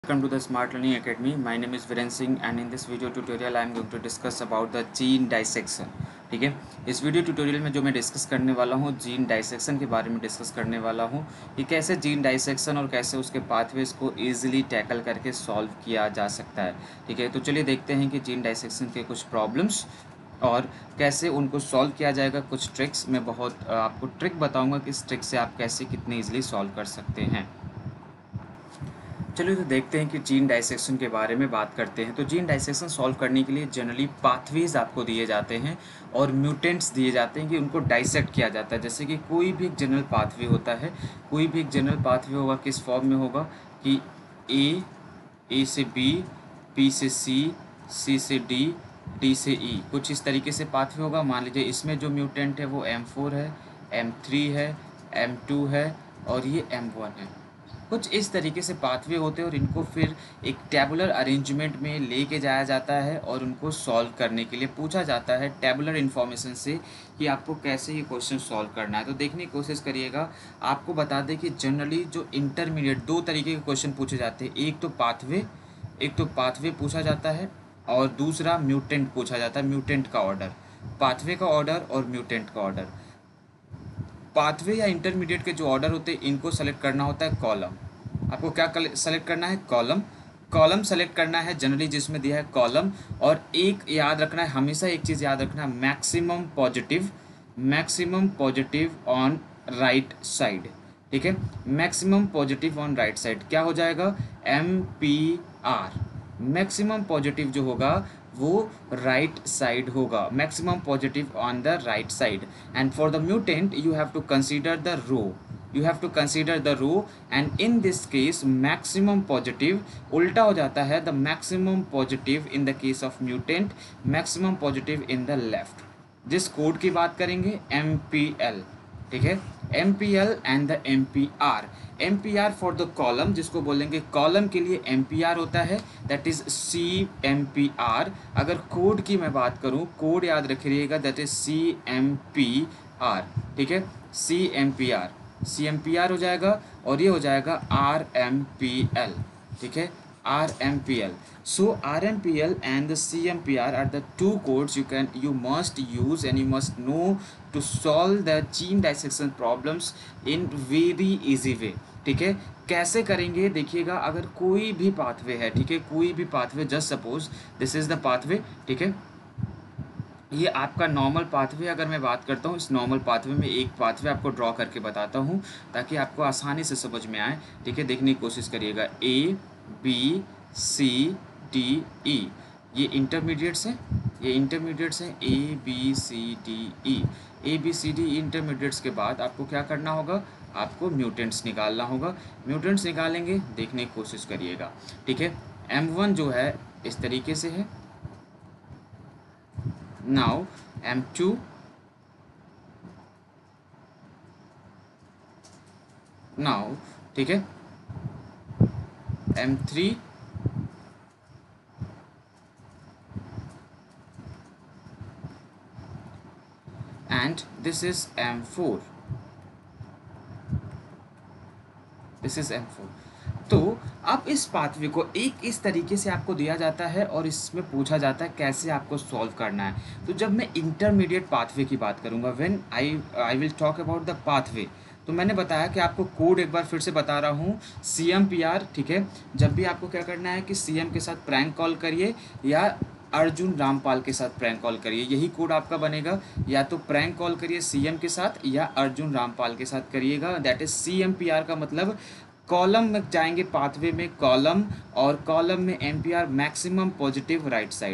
Welcome to the Smart Learning Academy. My name is Viren Singh and in this video tutorial I am going to discuss about the gene dissection. ठीक है, इस video tutorial में जो मैं discuss करने वाला हूँ gene dissection के बारे में डिस्कस करने वाला हूँ कि कैसे जीन डाइसेक्शन और कैसे उसके पाथवेज को ईजिली टैकल करके सॉल्व किया जा सकता है। ठीक है, तो चलिए देखते हैं कि जीन डाइसेक्शन के कुछ प्रॉब्लम्स और कैसे उनको सॉल्व किया जाएगा। कुछ ट्रिक्स मैं बहुत आपको ट्रिक बताऊँगा कि इस ट्रिक से आप कैसे कितने ईजिली सॉल्व कर सकते हैं। चलिए तो देखते हैं कि जीन डाइसेक्शन के बारे में बात करते हैं। तो जीन डाइसेक्शन सॉल्व करने के लिए जनरली पाथवेज आपको दिए जाते हैं और म्यूटेंट्स दिए जाते हैं कि उनको डाइसेक्ट किया जाता है। जैसे कि कोई भी एक जनरल पाथवे होता है, कोई भी एक जनरल पाथवे होगा किस फॉर्म में होगा कि ए से बी, बी से सी से डी से ई, कुछ इस तरीके से पाथवे होगा। मान लीजिए इसमें जो म्यूटेंट है वो M4 है, M3 है, M2 है और ये M1 है। कुछ इस तरीके से पाथवे होते हैं और इनको फिर एक टेबुलर अरेंजमेंट में लेके जाया जाता है और उनको सॉल्व करने के लिए पूछा जाता है टेबुलर इन्फॉर्मेशन से कि आपको कैसे ये क्वेश्चन सॉल्व करना है। तो देखने की कोशिश करिएगा। आपको बता दें कि जनरली जो इंटरमीडिएट दो तरीके के क्वेश्चन पूछे जाते हैं, एक तो पाथवे पूछा जाता है और दूसरा म्यूटेंट पूछा जाता है। म्यूटेंट का ऑर्डर, पाथवे का ऑर्डर और म्यूटेंट का ऑर्डर। पाथवे या इंटरमीडिएट के जो ऑर्डर होते हैं इनको सेलेक्ट करना होता है कॉलम। आपको क्या सेलेक्ट करना है? कॉलम सेलेक्ट करना है जनरली जिसमें दिया है कॉलम। और एक याद रखना है, हमेशा एक चीज़ याद रखना है, maximum positive on right side. ठीक है, maximum positive on right side क्या हो जाएगा? MPR। मैक्सिमम पॉजिटिव जो होगा वो राइट साइड होगा, maximum positive on the right side. And for the mutant you have to consider the row and in this case maximum positive उल्टा हो जाता है, the maximum positive in the case of mutant, maximum positive in the left. जिस code की बात करेंगे MPL, ठीक है, MPL and the MPR for the column, जिसको बोलेंगे कॉलम के लिए MPR होता है, दैट इज CMPR। अगर कोड की मैं बात करूं, कोड याद रखिएगा, दैट इज CMPR। ठीक है, CMPR हो जाएगा और ये हो जाएगा RMPL। ठीक है, RMPL. So RMPL and the CMPR are the two codes you must use and you must know to solve the gene dissection problems in very easy way. ठीक है, कैसे करेंगे देखिएगा। अगर कोई भी पाथवे है, ठीक है, कोई भी pathway, just suppose this is the pathway, ठीक है, ये आपका नॉर्मल पाथवे अगर मैं बात करता हूँ, इस नॉर्मल पाथवे में एक पाथवे आपको ड्रॉ करके बताता हूँ ताकि आपको आसानी से समझ में आए। ठीक है, देखने की कोशिश करिएगा। ABCDE ये इंटरमीडिएट्स हैं, ABCD इंटरमीडिएट्स के बाद आपको क्या करना होगा? आपको म्यूटेंट्स निकालना होगा। म्यूटेंट्स निकालेंगे, देखने की कोशिश करिएगा। ठीक है, M1 जो है इस तरीके से है, नाउ M2, नाउ ठीक है, M3 and this is M4, तो अब इस पाथवे को एक इस तरीके से आपको दिया जाता है और इसमें पूछा जाता है कैसे आपको सॉल्व करना है। तो जब मैं इंटरमीडिएट पाथवे की बात करूंगा, when I will talk about the pathway, तो मैंने बताया कि आपको कोड एक बार फिर से बता रहा हूँ, CMPR। ठीक है, जब भी आपको क्या करना है कि CM के साथ प्रैंक कॉल करिए या अर्जुन रामपाल के साथ प्रैंक कॉल करिए, यही कोड आपका बनेगा। या तो प्रैंक कॉल करिए CM के साथ या अर्जुन रामपाल के साथ करिएगा, दैट इज CMPR का मतलब कॉलम में जाएंगे, पाथवे में कॉलम, और कॉलम में MPR maximum positive right side,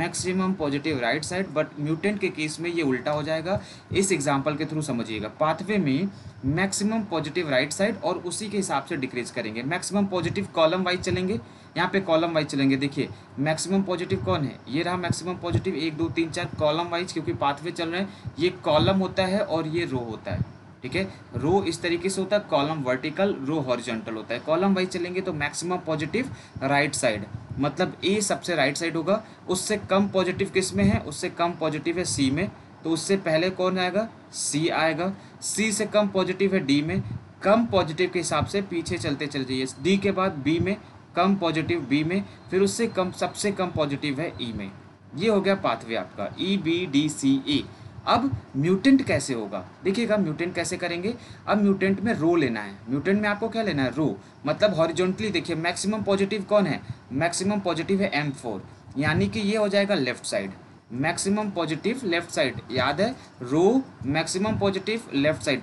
but mutant के केस में ये उल्टा हो जाएगा। इस एग्जांपल के थ्रू समझिएगा, पाथवे में मैक्सिमम पॉजिटिव राइट साइड और उसी के हिसाब से डिक्रीज करेंगे। मैक्सिमम पॉजिटिव कॉलम वाइज चलेंगे, यहाँ पे कॉलम वाइज चलेंगे। देखिए मैक्सिमम पॉजिटिव कौन है? ये रहा मैक्सिमम पॉजिटिव, 1 2 3 4 कॉलम वाइज, क्योंकि पाथवे चल रहे हैं। ये कॉलम होता है और ये रो होता है। ठीक है, रो इस तरीके से होता है, कॉलम वर्टिकल, रो हॉरिजॉन्टल होता है। कॉलम वाइज चलेंगे तो मैक्सिमम पॉजिटिव राइट साइड, मतलब A सबसे राइट साइड होगा। उससे कम पॉजिटिव किस में है? उससे कम पॉजिटिव है C में, तो उससे पहले कौन आएगा? C आएगा। C से कम पॉजिटिव है D में, कम पॉजिटिव के हिसाब से पीछे चलते चले जाइए। D के बाद B में, कम पॉजिटिव बी में, फिर उससे कम सबसे कम पॉजिटिव है ई में। ये हो गया पाथवे आपका EBDCA। अब म्यूटेंट कैसे होगा देखिएगा, म्यूटेंट कैसे करेंगे। अब म्यूटेंट में रो लेना है, म्यूटेंट में आपको क्या लेना है, रो, मतलब हॉरिजॉन्टली देखिए मैक्सिमम पॉजिटिव कौन है, मैक्सिमम पॉजिटिव है M4, यानी कि ये हो जाएगा left side, maximum positive left side, याद है row maximum positive left side,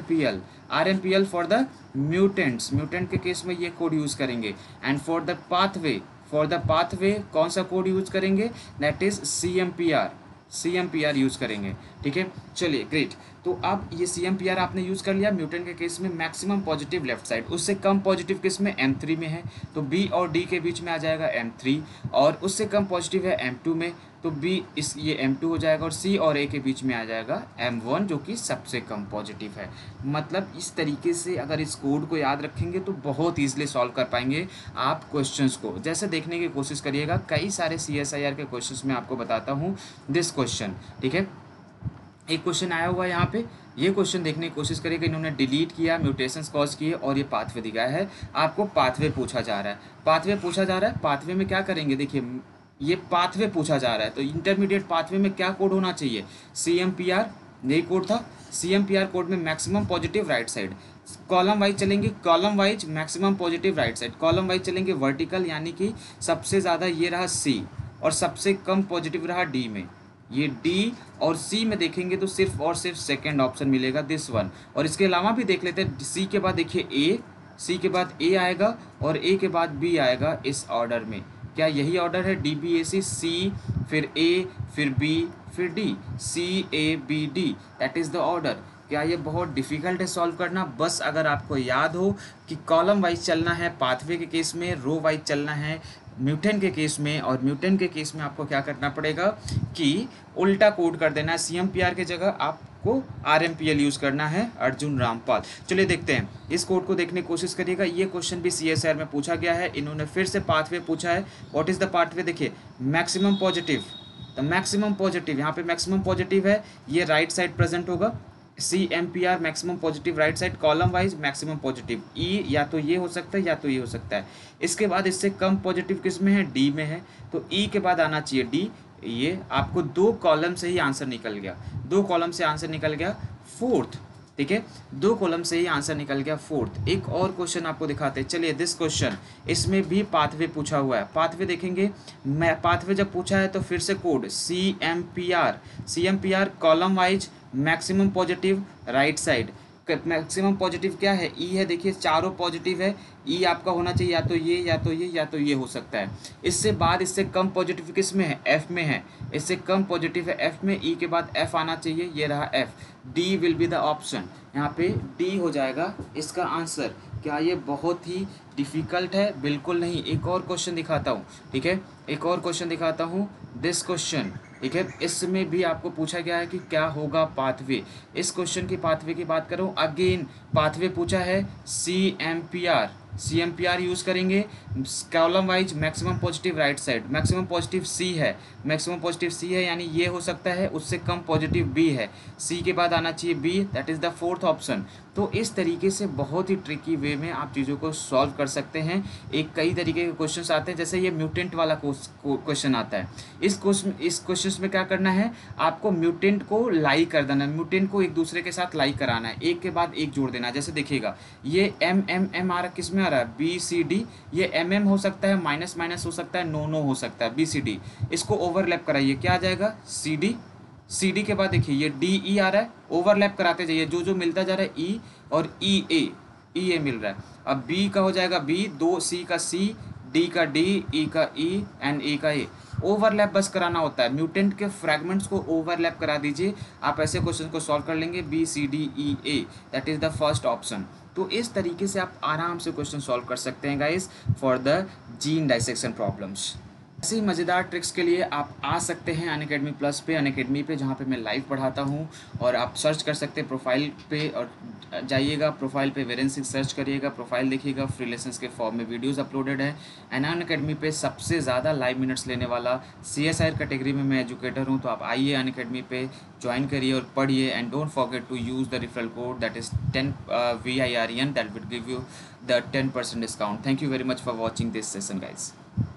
RMPL for the mutants, mutant के केस में ये कोड यूज करेंगे। एंड फॉर द पाथवे कौन सा कोड यूज करेंगे, दैट इज CMPR यूज करेंगे। ठीक है, चलिए ग्रेट। तो अब ये CMPR आपने यूज कर लिया म्यूटेंट के केस में, मैक्सिमम पॉजिटिव लेफ्ट साइड, उससे कम पॉजिटिव किस में, M3 में है, तो B और D के बीच में आ जाएगा M3, और उससे कम पॉजिटिव है M2 में, तो B ये M2 हो जाएगा, और C और A के बीच में आ जाएगा M1 जो कि सबसे कम पॉजिटिव है। मतलब इस तरीके से अगर इस कोड को याद रखेंगे तो बहुत ईजिली सॉल्व कर पाएंगे आप क्वेश्चंस को। जैसे देखने की कोशिश करिएगा, कई सारे CSIR के क्वेश्चंस में आपको बताता हूँ दिस क्वेश्चन। ठीक है, एक क्वेश्चन आया हुआ है यहाँ पे, ये क्वेश्चन देखने की कोशिश करिएगा। इन्होंने डिलीट किया, म्यूटेशंस कॉज किए, और ये पाथवे दिखाया है, आपको पाथवे पूछा जा रहा है। पाथवे में क्या करेंगे, देखिए ये पाथवे पूछा जा रहा है, तो इंटरमीडिएट पाथवे में क्या कोड होना चाहिए, CMPR, यही कोड था। CMPR कोड में maximum positive right side, column wise चलेंगे, column wise maximum positive right side, column wise चलेंगे वर्टिकल, यानी कि सबसे ज़्यादा ये रहा C और सबसे कम पॉजिटिव रहा D में। ये D और C में देखेंगे तो सिर्फ और सिर्फ सेकेंड ऑप्शन मिलेगा, दिस वन। और इसके अलावा भी देख लेते हैं, C के बाद देखिए A, C के बाद A आएगा और A के बाद B आएगा, इस ऑर्डर में। क्या यही ऑर्डर है, DBAC, C फिर A फिर B फिर D, CABD, that is the order. क्या ये बहुत डिफ़िकल्ट है सॉल्व करना, बस अगर आपको याद हो कि कॉलम वाइज चलना है पाथवे के केस में, रो वाइज चलना है म्यूटेंट के केस में, और म्यूटेंट के केस में आपको क्या करना पड़ेगा कि उल्टा कोड कर देना है, CMPR की जगह आपको RMPL यूज़ करना है, अर्जुन रामपाल। चलिए देखते हैं, इस कोड को देखने की कोशिश करिएगा। ये क्वेश्चन भी CSIR में पूछा गया है, इन्होंने फिर से पाथवे पूछा है। व्हाट इज़ द पाथवे, देखिए मैक्सिमम पॉजिटिव, तो मैक्सिमम पॉजिटिव, यहाँ पे मैक्सिमम पॉजिटिव है, ये राइट साइड प्रेजेंट होगा, CMPR maximum positive right side, column wise maximum positive, E या तो ये हो सकता है या तो ये हो सकता है। इसके बाद इससे कम पॉजिटिव किस में है, D में है, तो E के बाद आना चाहिए D। ये आपको 2 कॉलम से ही आंसर निकल गया, 2 कॉलम से आंसर निकल गया, फोर्थ। ठीक है, 2 कॉलम से ही आंसर निकल गया, फोर्थ। एक और क्वेश्चन आपको दिखाते हैं, चलिए दिस क्वेश्चन, इसमें भी पाथवे पूछा हुआ है। पाथवे देखेंगे, मैं पाथवे जब पूछा है तो फिर से code CMPR column wise maximum positive right side, maximum positive क्या है, ई है, देखिए चारों पॉजिटिव है, ई आपका होना चाहिए या तो ये या तो ये या तो ये हो सकता है। इससे बाद इससे कम पॉजिटिव किस में है, एफ में है, इससे कम पॉजिटिव है एफ में, ई के बाद एफ आना चाहिए, ये रहा F, D will be the option, यहाँ पे डी हो जाएगा इसका आंसर। क्या ये बहुत ही डिफ़िकल्ट है? बिल्कुल नहीं। एक और क्वेश्चन दिखाता हूँ, ठीक है, एक और क्वेश्चन दिखाता हूँ, दिस क्वेश्चन, ठीक है, इसमें भी आपको पूछा गया है कि क्या होगा पाथवे। इस क्वेश्चन की पाथवे की बात करूँ, अगेन पाथवे पूछा है CMPR यूज़ करेंगे, column wise maximum positive right side, maximum positive C है, मैक्सिमम पॉजिटिव C है, यानी ये हो सकता है, उससे कम पॉजिटिव B है, C के बाद आना चाहिए B, that is the fourth option. तो इस तरीके से बहुत ही ट्रिकी वे में आप चीज़ों को सॉल्व कर सकते हैं। एक कई तरीके के क्वेश्चंस आते हैं, जैसे ये म्यूटेंट वाला क्वेश्चन आता है। इस क्वेश्चन में क्या करना है, आपको म्यूटेंट को लाई कर देना है, म्यूटेंट को एक दूसरे के साथ लाई कराना है, एक के बाद एक जोड़ देना है। जैसे देखिएगा, ये M आ रहा, किस में आ रहा है, BCD, ये MM हो सकता है, माइनस माइनस हो सकता है, नो हो सकता है, BCD, इसको ओवरलैप कराइए, क्या आ जाएगा, CD के बाद देखिए ये DE आ रहा है, ओवरलैप कराते जाइए, जो जो मिलता जा रहा है E और EA मिल रहा है। अब B का हो जाएगा B, 2C का C, D का D, E का E एंड A का A। ओवरलैप बस कराना होता है, म्यूटेंट के फ्रैगमेंट्स को ओवरलैप करा दीजिए, आप ऐसे क्वेश्चन को सॉल्व कर लेंगे, BCDEA, that is the first option. तो इस तरीके से आप आराम से क्वेश्चन सॉल्व कर सकते हैं guys for the gene dissection problems. ऐसे ही मज़ेदार ट्रिक्स के लिए आप आ सकते हैं अनअकैडमी प्लस पे, अनअकैडमी पे, जहाँ पे मैं लाइव पढ़ाता हूँ। और आप सर्च कर सकते हैं प्रोफाइल पे, और जाइएगा प्रोफाइल पे वीरेंद्र सिंह सर्च करिएगा, प्रोफाइल देखिएगा, फ्री लेसन्स के फॉर्म में वीडियोस अपलोडेड है। एंड अनअकैडमी पे सबसे ज़्यादा लाइव मिनट्स लेने वाला CSIR कैटेगरी में मैं एजुकेटर हूँ। तो आप आइए अनअकैडमी पे, ज्वाइन करिए और पढ़िए। And don't forget to use the referral code that is 10 VIREN, that will give you the 10% discount. Thank you very much for watching this session, guys.